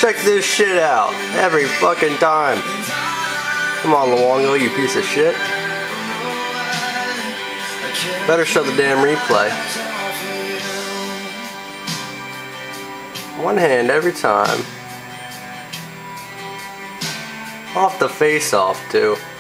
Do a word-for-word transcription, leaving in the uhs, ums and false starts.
Check this shit out every fucking time. Come on, Luongo, you piece of shit. Better show the damn replay. One hand every time. Off the face off, too.